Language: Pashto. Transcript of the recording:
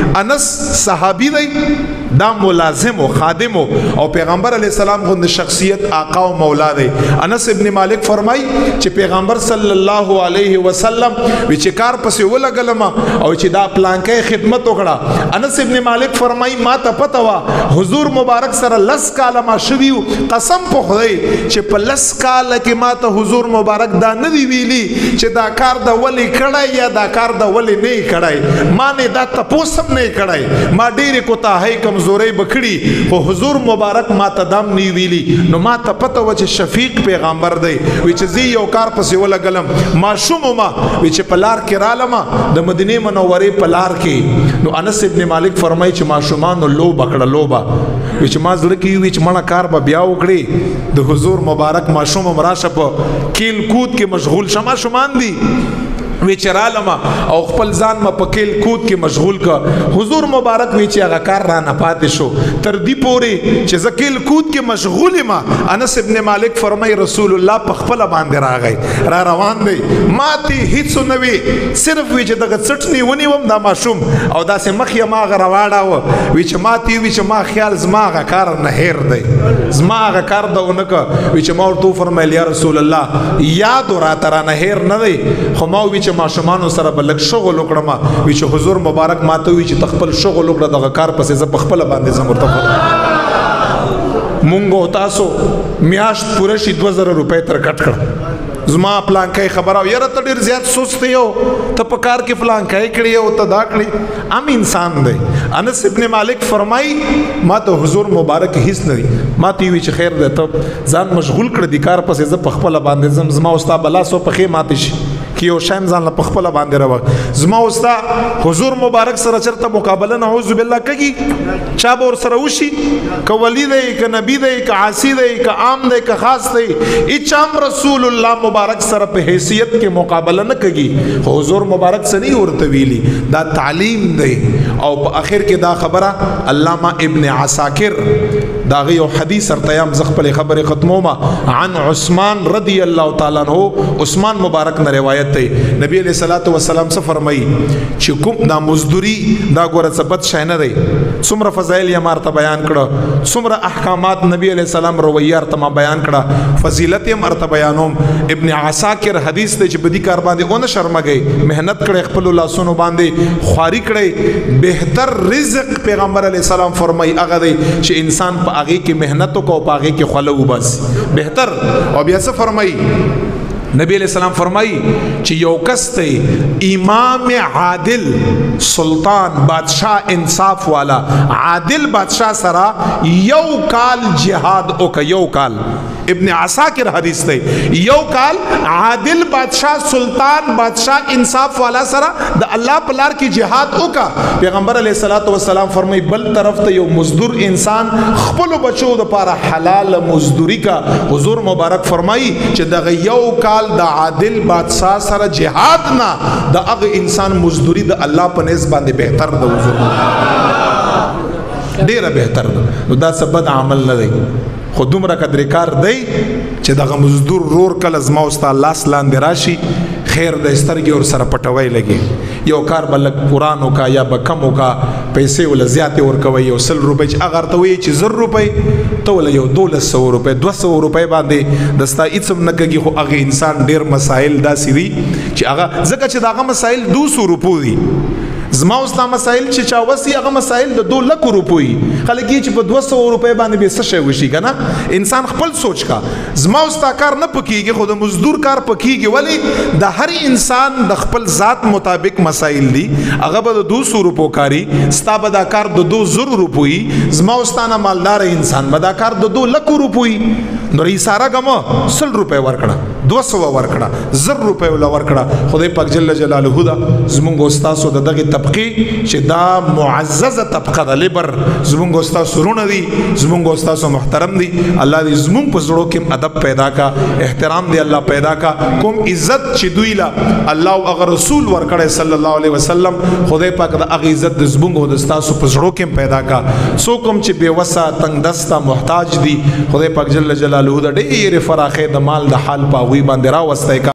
انس صحابی دی دا ملازم و خادم او پیغمبر علیہ السلام غند شخصیت آقا و مولا دی. انس ابن مالک فرمای چې پیغمبر صلی الله علیه وسلم وی چې کار پسې ولګلم او چې دا پلانکې خدمت وکړه. انس ابن مالک فرمای ما ته پته وا حضور مبارک سره لس کاله ما شویو، قسم په خدای چې په لس کاله کې ما ته حضور مبارک دا نه دی ویلی چې دا کار د ولی کړای یا دا کار د ولی نه کړای، ما نه دا تاسو هم نه کړای، ما ډېر کوتاهی کمزوري بکړي خو حضور مبارک ما ته دم نه ویلی. نو ما ته پته و چې شفیق پیغمبر دی وی چې زی یو کار پسې ولګلم ما شوم ما وی چې پلار کې رالم د مدینه منورې پلار کې. نو انس ابن مالک فرمای چې ما شومان لو بکړه لوبا وی چې ما زړه کې وی چې مړه کار به بیا وکړي د حضور مبارک ما شوم راشه په کیل کود کې مشغول شمه شومان دی وی چرالما او خپل ځان ما په کیل کود کې مشغول کا. حضور مبارک وی چې هغه کار را نه پاتې شو تر دې پورې چې زکیل کود کې مشغول ما. انس ابن مالک فرمای رسول الله په خپل باندې راغی را روان دی ما ته هیڅ نه وی صرف وی چې دغه چټنی ونیوم دا ماشوم او داسې مخ یې ما غرواړه وی چې ما تی وی چې ما خیال زما هغه کار نه هیر دی زما هغه کار دونه وی چې ما ورته فرمایل یا رسول الله یاد را تر نه هیر نه دی خو ما وی ما شمانو سره بلک شغل وکړم وی چې حضور مبارک ماته وی چې تخپل شغل وکړه دغه کار پسې ز په خپل باندې زمرته مونږ تاسو میاشت پوره شي 2000 روپے تر کټ کړ زما پلانکای خبره یره ته ډیر زیات سوچته یو ته په کار کې پلانکای کړی او ته دا کړی ام انسان دی. انس ابن مالک فرمای ما ته حضور مبارک هیڅ نه دی ما ته وی چې خیر ده ته ځان مشغول کړ د کار پسې ز په خپل باندې زما اوستا بلا سو پخې ماته شي کی یو شایم ځان له خپل باندې راو زما اوستا حضور مبارک سره چرته مقابله نعوذ بالله کوي چا به ور سره وشي ک ولی دی ک نبی دی ک عاصی دی ک عام دی ک خاص دی اچام رسول الله مبارک سره په حیثیت کې مقابله نه کوي. حضور مبارک سنی ورته ویلی دا تعلیم دی او په اخر کې دا خبره علامہ ابن عساکر دا غي حدیث ارتیام زخپل خبر ختموما عن عثمان رضی الله تعالی عنہ عثمان مبارک نے روایت نبی علیہ الصلوۃ والسلام سے فرمائی چې کوم دا مزدوری دا ګوره ثبت شاینه دی څومره فضایل یې مارته بیان کړه څومره احکامات نبی علیہ السلام رویه ارته بیان کړه فضیلت یې مرته بیانوم. ابن عساکر حدیث ته چې بدی کار باندې اون شرمګي مهنت کړي خپل لاسونو باندې خواري کړي بهتر رزق پیغمبر علیہ السلام فرمای هغه دی چې انسان په هغه کې مهنت کو په هغه کې خلو بس بهتر. او بیا څه فرمای نبی علیہ السلام فرمائی چې یو کس ته امام عادل سلطان بادشاہ انصاف والا عادل بادشاہ سرا یو کال جہاد اوکا یو کال ابن عساکر حدیث ته یو کال عادل بادشاہ سلطان بادشاہ انصاف والا سرا د الله پلار کی جہاد اوکا. پیغمبر علیہ الصلوۃ والسلام فرمائی بل طرف ته یو مزدور انسان خپل بچو د پاره حلال مزدوری کا. حضور مبارک فرمائی چې د یو کال د عادل بادشاہ سره جهاد نه د هغه انسان مزدوری د الله په نس باندې بهتر ده حضور ډیره بهتر ده. دا سبد عمل نه دی خو دومره قدر کار دی چې دغه مزدور رور کله زما اوستا لاس لاندې راشي خیر د سترګې اور سره پټوي لګي یو کار بل قرآن وکا یا بکم وکا پیسې ول زیاتې ور کوي یو 100 روپۍ چې اگر ته وی چې 100 روپۍ ته ول یو 1200 روپۍ 200 روپۍ باندې دستا هیڅ نه کوي خو هغه انسان ډیر مسائل داسې دي چې هغه ځکه چې داغه مسائل 200 روپۍ دي زما اوستا مسائل چې چا وسی هغه مسائل د 2 لک روپۍ خلک چې په 200 روپۍ باندې به څه شي وشي کنه انسان خپل سوچ کا زما اوستا کار نه پکېږي خو د مزدور کار پکېږي ولی د هر انسان د خپل ذات مطابق مسائل دي هغه به د 200 روپۍ کاری ستا به دا کار د 200 روپۍ زما اوستا نه مالدار انسان به دا کار د 2 لک روپۍ نو ری سارا غم 100 روپۍ ورکړه 200 ورکړه 100 روپۍ ول ورکړه خدای پاک جل جلاله دا زمونږ استادو دغه طبقه چې دا معززه طبقه د لبر زمونږ استاد سرونه دي زمونږ استاد محترم دي الله دې زمونږ په زړه کې ادب پیدا کا احترام دې الله پیدا کا کوم عزت چې دوی لا الله او هغه رسول ورکړي صلی الله علیه وسلم خدای پاک د هغه عزت د زمونږ د استاد په زړه کې پیدا کا سو کوم چې بے وسه تنگ دستا محتاج دي خدای پاک جل جلاله د ډېر فراخه د مال د حال پاوی باندې راوستای